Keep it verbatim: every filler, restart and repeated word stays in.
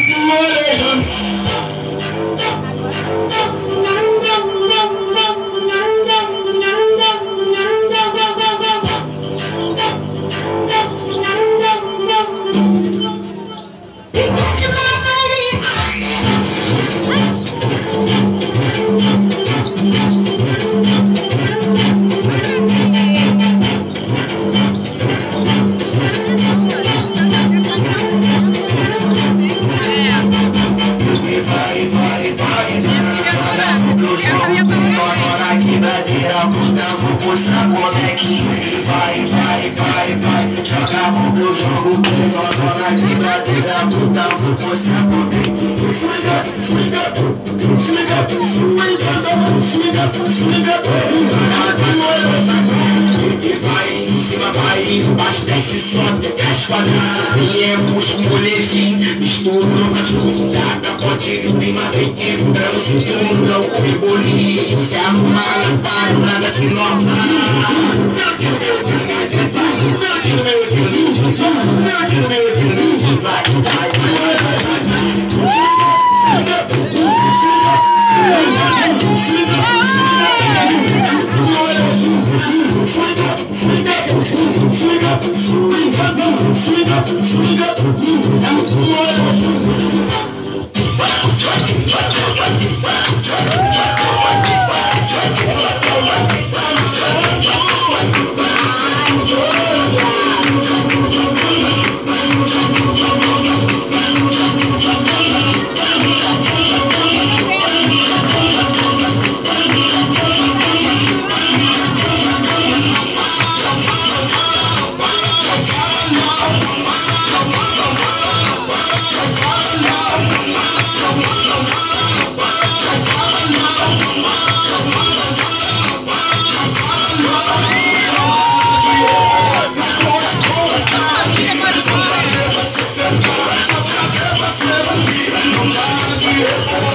Vou mostrar moleque, vai, vai, vai, vai. Joga pro meu jogo, joga na quebradeira, puta. Vou mostrar moleque. Swinga, swinga, swinga, swinga, swinga, swinga. E vai em cima, vai embaixo, desce, sobe, desce quadrada. Viemos molezinho, misturou com a swingada. Pode ir em cima, vem quebrando, subindo, não come bolinho. Se arruma na parada, se norma. Yeah.